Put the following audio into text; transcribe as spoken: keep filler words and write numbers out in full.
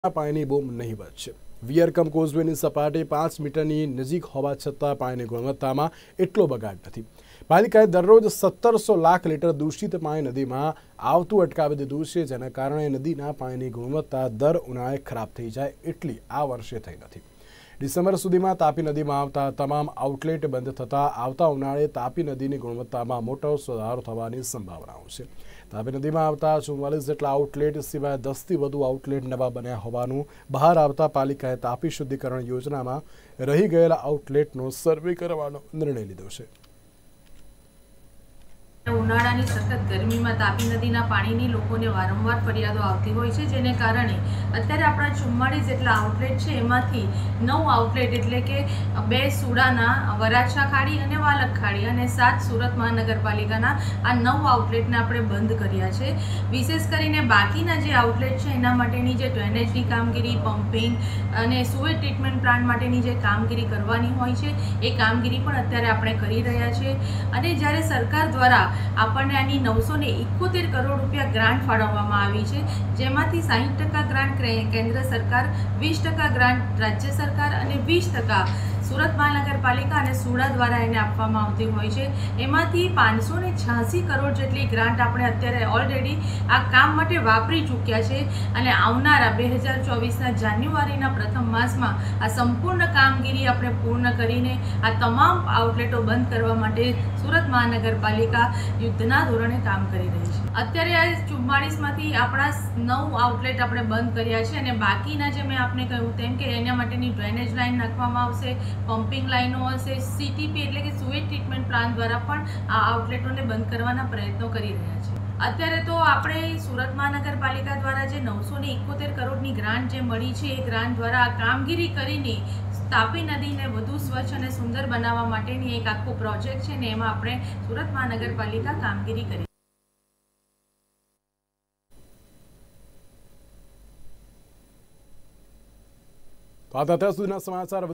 પાણીની બૂમ નહીવત છે। વિયરકમ કોઝવેની સપાટી પાંચ મીટરની નજીક હોવા છતાં પાણીની ગુણવત્તામાં એટલો બગાડ નથી। પાલિકાએ દરરોજ સત્તરસો લાખ લીટર દૂષિત પાણી નદીમાં આવતું અટકાવી દીધું છે, જેના કારણે નદીના પાણીની ગુણવત્તા દર ઉનાળે ખરાબ થઈ જાય એટલી આ વર્ષે થઈ નથી। ડિસેમ્બર સુધીમાં તાપી નદીમાં આવતા તમામ આઉટલેટ બંધ થતા આવતા ઉનાળે તાપી નદીની ગુણવત્તામાં મોટો સુધારો થવાની સંભાવનાઓ છે। તાપી નદીમાં આવતા ચુમ્માલીસ જેટલા આઉટલેટ સિવાય દસથી વધુ આઉટલેટ નવા બન્યા હોવાનું બહાર આવતા પાલિકાએ તાપી શુદ્ધિકરણ યોજનામાં રહી ગયેલા આઉટલેટનો સર્વે કરવાનો નિર્ણય લીધો છે। ઉનાળાની સખત ગરમીમાં તાપી નદીના પાણીની લોકોને વારંવાર ફરિયાદો આવતી હોય છે, જેને કારણે અત્યારે આપણા ચુમ્માળીસ જેટલા આઉટલેટ છે, એમાંથી નવ આઉટલેટ એટલે કે બે સુડાના વરાછા ખાડી અને વાલક ખાડી અને સાત સુરત મહાનગરપાલિકાના આ નવ આઉટલેટને આપણે બંધ કર્યા છે। વિશેષ કરીને બાકીના જે આઉટલેટ છે એના માટેની જે ડ્રેનેજની કામગીરી, પમ્પિંગ અને સુએજ ટ્રીટમેન્ટ પ્લાન્ટ માટેની જે કામગીરી કરવાની હોય છે એ કામગીરી પણ અત્યારે આપણે કરી રહ્યા છીએ। અને જ્યારે સરકાર દ્વારા આપણને આની નવસો ને એકોતેર કરોડ રૂપિયા ગ્રાન્ટ ફાળવવામાં આવી છે, જેમાંથી સાહીઠ ટકા ગ્રાન્ટ કેન્દ્ર સરકાર, વીસ ટકા ગ્રાન્ટ રાજ્ય સરકાર અને વીસ ટકા સુરત મહાનગરપાલિકા અને સુડા દ્વારા એને આપવામાં આવતી હોય છે। એમાંથી પાંચસો ને છ્યાસી કરોડ જેટલી ગ્રાન્ટ આપણે અત્યારે ઓલરેડી આ કામ માટે વાપરી ચૂક્યા છે અને આવનારા બે હજાર ચોવીસના જાન્યુઆરીના પ્રથમ માસમાં આ સંપૂર્ણ કામગીરી આપણે પૂર્ણ કરીને આ તમામ આઉટલેટો બંધ કરવા માટે સુરત મહાનગરપાલિકા યુદ્ધના ધોરણે કામ કરી રહી છે। અત્યારે આ ચુમ્માળીસમાંથી આપણા નવ આઉટલેટ આપણે બંધ કર્યા છે અને બાકીના જે મેં આપને કહ્યું તેમ કે એના માટેની ડ્રેનેજ લાઇન નાખવામાં આવશે, પમ્પિંગ લાઇનો હશે, સીટીપી એટલે કે સુએજ ટ્રીટમેન્ટ પ્લાન્ટ દ્વારા પણ આ આઉટલેટોને બંધ કરવાના પ્રયત્નો કરી રહ્યા છે। અત્યારે તો આપણે સુરત મહાનગરપાલિકા દ્વારા જે નવસો ને એકોતેર કરોડની ગ્રાન્ટ જે મળી છે એ ગ્રાન્ટ દ્વારા આ કામગીરી કરીને તાપી નદીને વધુ સ્વચ્છ અને સુંદર બનાવવા માટેની એક આખો પ્રોજેક્ટ છે ને એમાં આપણે સુરત મહાનગરપાલિકા કામગીરી કરી। તો આ હતા સુધીના સમાચાર।